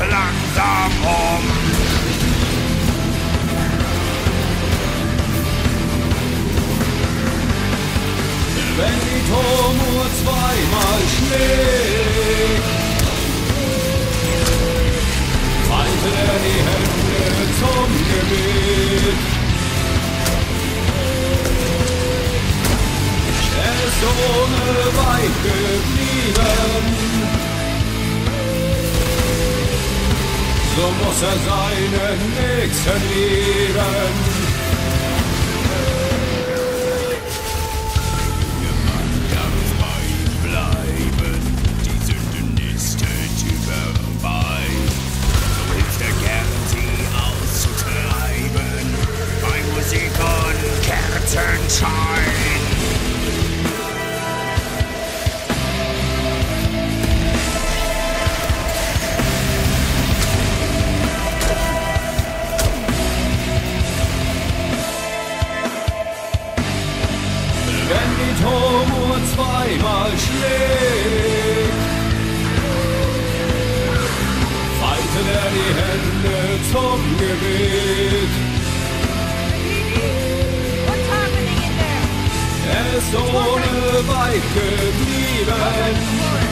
langsam um. Wenn die Turmuhr zweimal schlägt, faltet er die Hände zum Gebet. Er ist ohne Weib geblieben, so muss er seinen Nächsten lieben. Kerzenschein. Wenn die Turmuhr zweimal schlägt, faltet er die Hände zum Gebet. Er ist ohne Weib geblieben,